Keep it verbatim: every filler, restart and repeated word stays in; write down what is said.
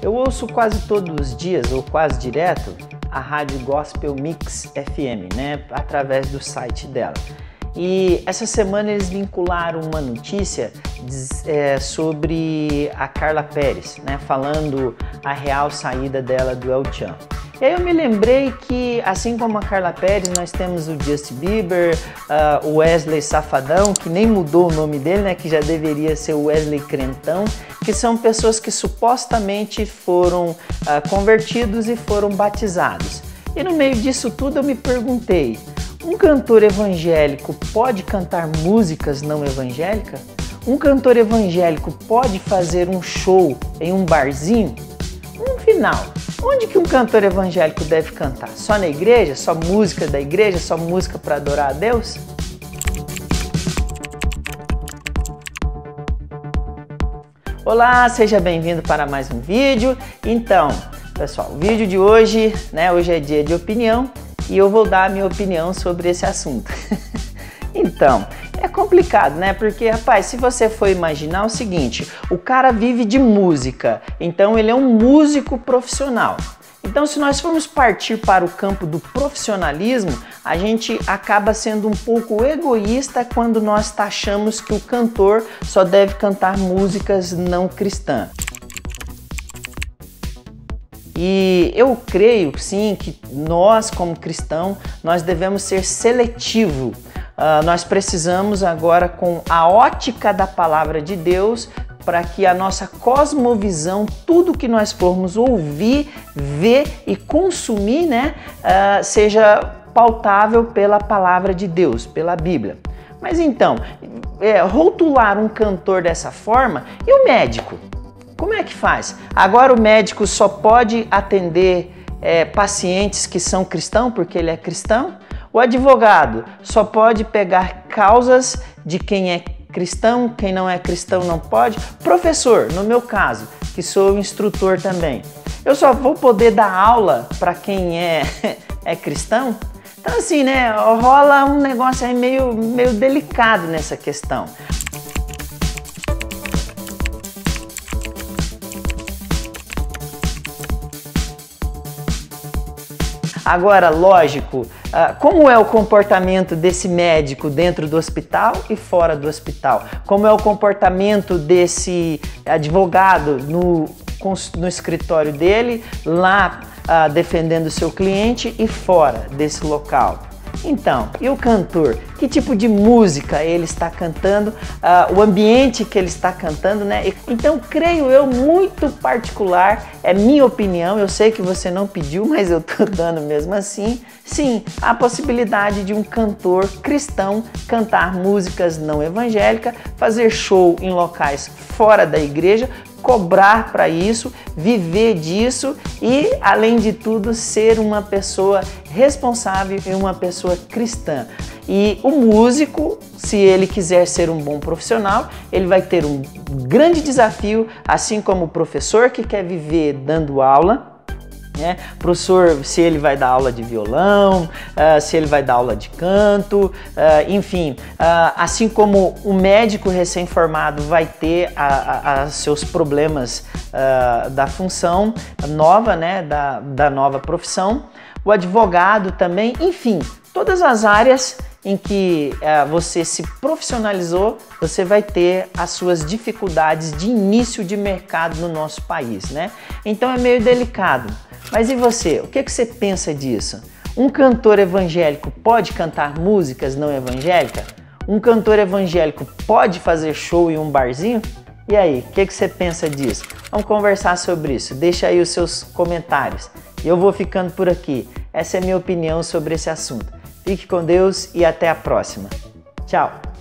Eu ouço quase todos os dias, ou quase direto, a Rádio Gospel Mix F M, né, através do site dela. E essa semana eles vincularam uma notícia é, sobre a Carla Perez, né, falando a real saída dela do El Chan. E aí eu me lembrei que, assim como a Carla Perez, nós temos o Justin Bieber, uh, o Wesley Safadão, que nem mudou o nome dele, né, que já deveria ser o Wesley Crentão, que são pessoas que supostamente foram uh, convertidos e foram batizados. E no meio disso tudo eu me perguntei, um cantor evangélico pode cantar músicas não evangélicas? Um cantor evangélico pode fazer um show em um barzinho? No final, onde que um cantor evangélico deve cantar? Só na igreja? Só música da igreja? Só música para adorar a Deus? Olá, seja bem-vindo para mais um vídeo. Então, pessoal, o vídeo de hoje, né, hoje é dia de opinião e eu vou dar a minha opinião sobre esse assunto. Então, é complicado, né? Porque, rapaz, se você for imaginar o seguinte, o cara vive de música, então ele é um músico profissional. Então, se nós formos partir para o campo do profissionalismo, a gente acaba sendo um pouco egoísta quando nós taxamos que o cantor só deve cantar músicas não cristãs. E eu creio, sim, que nós, como cristãos, nós devemos ser seletivos. Uh, nós precisamos agora, com a ótica da palavra de Deus, para que a nossa cosmovisão, tudo que nós formos ouvir, ver e consumir, né, uh, seja pautável pela palavra de Deus, pela Bíblia. Mas então, é, rotular um cantor dessa forma, e o médico? Como é que faz? Agora o médico só pode atender é, pacientes que são cristãos, porque ele é cristão? O advogado só pode pegar causas de quem é cristão, quem não é cristão não pode? Professor, no meu caso, que sou instrutor também, eu só vou poder dar aula para quem é, é cristão? Então assim, né, rola um negócio aí meio, meio delicado nessa questão. Agora, lógico, como é o comportamento desse médico dentro do hospital e fora do hospital? Como é o comportamento desse advogado no, no escritório dele, lá uh, defendendo o seu cliente e fora desse local? Então, e o cantor? Que tipo de música ele está cantando? Uh, o ambiente que ele está cantando, né? Então, creio eu, muito particular, é minha opinião, eu sei que você não pediu, mas eu tô dando mesmo assim. Sim, a possibilidade de um cantor cristão cantar músicas não evangélicas, fazer show em locais fora da igreja, cobrar para isso, viver disso e, além de tudo, ser uma pessoa responsável e uma pessoa cristã. E o músico, se ele quiser ser um bom profissional, ele vai ter um grande desafio, assim como o professor que quer viver dando aula, né? Professor, se ele vai dar aula de violão, uh, se ele vai dar aula de canto, uh, enfim, uh, assim como o médico recém-formado vai ter a, a, a seus problemas uh, da função nova, né? da, da nova profissão, o advogado também, enfim, todas as áreas em que uh, você se profissionalizou, você vai ter as suas dificuldades de início de mercado no nosso país, né? Então é meio delicado. Mas e você? O que, que você pensa disso? Um cantor evangélico pode cantar músicas não evangélicas? Um cantor evangélico pode fazer show em um barzinho? E aí, o que, que você pensa disso? Vamos conversar sobre isso. Deixa aí os seus comentários. E eu vou ficando por aqui. Essa é a minha opinião sobre esse assunto. Fique com Deus e até a próxima. Tchau!